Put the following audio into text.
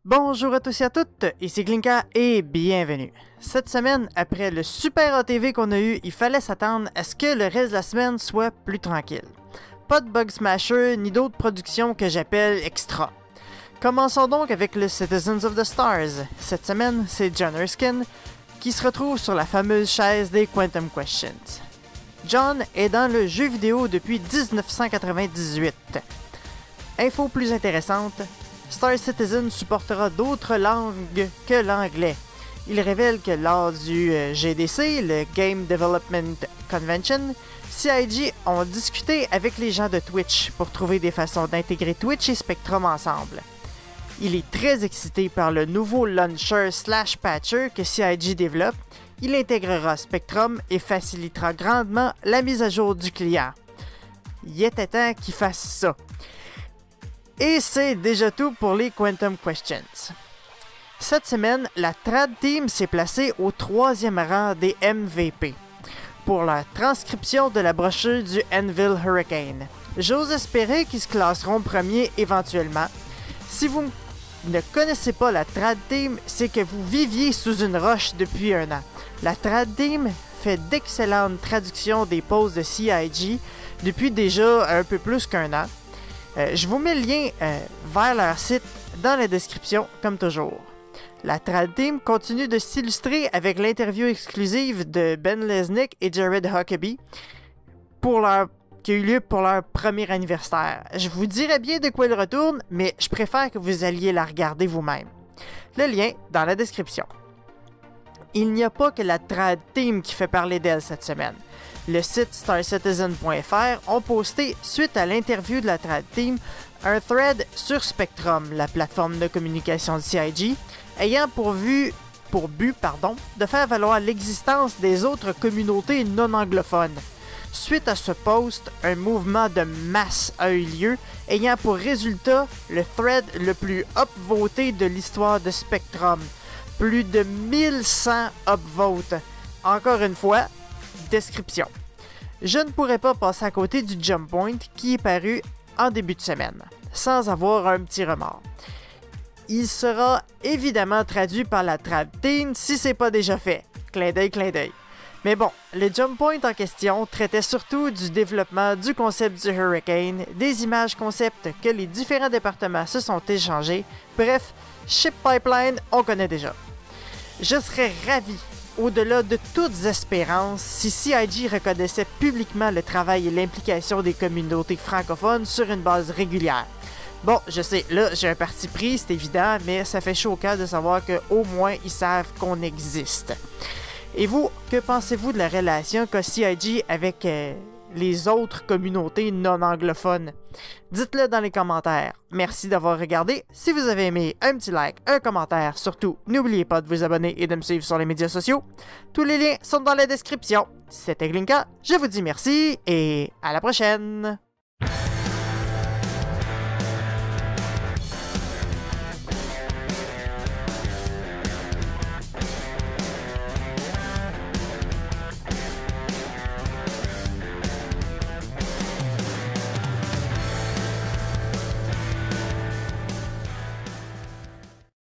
Bonjour à tous et à toutes, ici Glinka et bienvenue. Cette semaine, après le super ATV qu'on a eu, il fallait s'attendre à ce que le reste de la semaine soit plus tranquille. Pas de Bug Smasher ni d'autres productions que j'appelle extra. Commençons donc avec le Citizens of the Stars. Cette semaine, c'est John Erskine qui se retrouve sur la fameuse chaise des Quantum Questions. John est dans le jeu vidéo depuis 1998. Info plus intéressante, Star Citizen supportera d'autres langues que l'anglais. Il révèle que lors du GDC, le Game Development Convention, CIG ont discuté avec les gens de Twitch pour trouver des façons d'intégrer Twitch et Spectrum ensemble. Il est très excité par le nouveau launcher / patcher que CIG développe. Il intégrera Spectrum et facilitera grandement la mise à jour du client. Il était temps qu'il fasse ça. Et c'est déjà tout pour les Quantum Questions. Cette semaine, la Trad Team s'est placée au 3e rang des MVP pour la transcription de la brochure du Anvil Hurricane. J'ose espérer qu'ils se classeront premiers éventuellement. Si vous ne connaissez pas la Trad Team, c'est que vous viviez sous une roche depuis un an. La Trad Team fait d'excellentes traductions des posts de CIG depuis déjà un peu plus qu'un an. Je vous mets le lien vers leur site dans la description, comme toujours. La Trad Team continue de s'illustrer avec l'interview exclusive de Ben Lesnick et Jared Huckabee qui a eu lieu pour leur premier anniversaire. Je vous dirais bien de quoi il retourne, mais je préfère que vous alliez la regarder vous-même. Le lien dans la description. Il n'y a pas que la Trad Team qui fait parler d'elle cette semaine. Le site starcitizen.fr ont posté, suite à l'interview de la Trad Team, un thread sur Spectrum, la plateforme de communication de CIG, ayant pour but de faire valoir l'existence des autres communautés non anglophones. Suite à ce post, un mouvement de masse a eu lieu, ayant pour résultat le thread le plus upvoté de l'histoire de Spectrum. Plus de 1100 upvotes. Encore une fois, description. Je ne pourrais pas passer à côté du Jump Point qui est paru en début de semaine, sans avoir un petit remords. Il sera évidemment traduit par la Trad Team si c'est pas déjà fait. Clin d'œil, clin d'œil. Mais bon, le Jump Point en question traitait surtout du développement du concept du Hurricane, des images concepts que les différents départements se sont échangés. Bref, Ship Pipeline, on connaît déjà. Je serais ravi, au-delà de toutes espérances, si CIG reconnaissait publiquement le travail et l'implication des communautés francophones sur une base régulière. Bon, je sais, là, j'ai un parti pris, c'est évident, mais ça fait chaud au cœur de savoir qu'au moins, ils savent qu'on existe. Et vous, que pensez-vous de la relation qu'a CIG avec les autres communautés non anglophones? Dites-le dans les commentaires. Merci d'avoir regardé. Si vous avez aimé, un petit like, un commentaire. Surtout, n'oubliez pas de vous abonner et de me suivre sur les médias sociaux. Tous les liens sont dans la description. C'était Glinka, je vous dis merci et à la prochaine!